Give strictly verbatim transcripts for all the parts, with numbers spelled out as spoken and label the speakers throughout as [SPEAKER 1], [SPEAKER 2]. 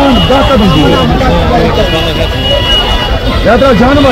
[SPEAKER 1] यात्रा जानवर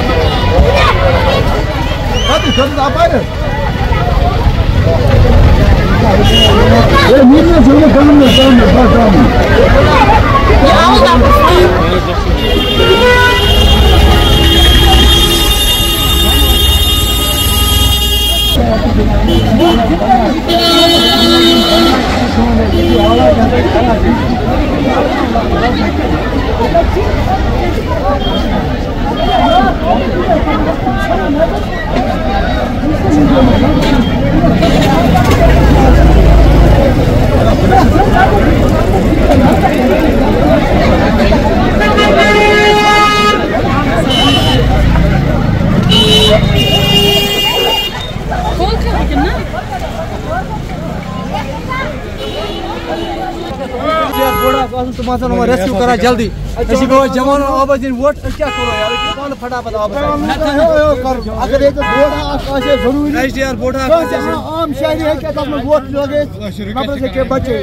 [SPEAKER 1] रेस्क्यू करा जल्दी जवान आवाज दिन वोट क्या करो यार कौन फटाफट अगर एक बोर्ड आकाशे जरूरी एचडीआर बोर्ड आम शहरी है कि तब वोट लगे नंबर से के बच्चे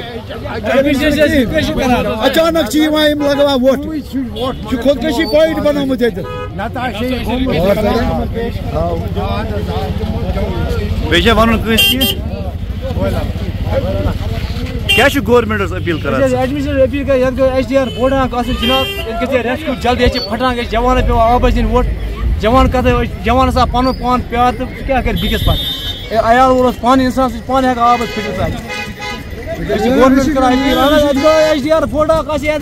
[SPEAKER 1] अचानक ची वहां लगवा वोट खुदकशी पॉइंट बनामुत है बेजा वनुन कस क्या गवर्नमेंट अपील कर एडमिशन अपील कर एचडीआर बोर्ड जनाब रेस्क्यू जल्दी फटान गए जवान पे आवाज दिन वोट जवान कत जवान पन पान प्यार तो क्या कर बिकस पे अयाल वोल पान इंसान पान हे आवाज फिट गवर्नमेंट कर एचडीआर बोर्ड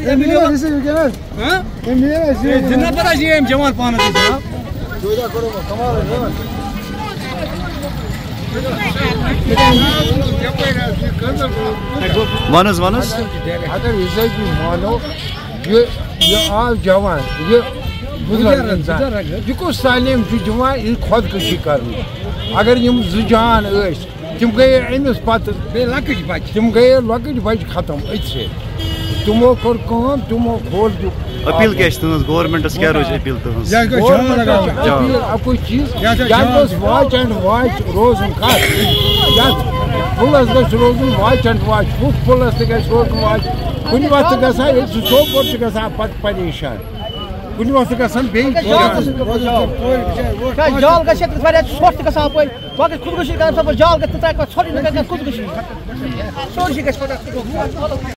[SPEAKER 1] जवान पान वनस वनस अगर इसे भी मानो ये ये आज जवान ये बुजुर्ग इंसान ये को सालिम जवान ये खुदकशी कर अगर यम जुजान तम गए अमिस पत तम गए लकट बच खत्म असे तुमो कर तुमो खोल अपील क्या गवर्नमेंट क्या रोज अपील आपको चीज वाच एंड वाच रोज पुलस गो रोजन वाच एंड वाच पुलस रोजन वाच कुछ वक्त ग सोपोर पत परेशान कुछ वक्त ग जाल खुदकशी जाल खुदकशी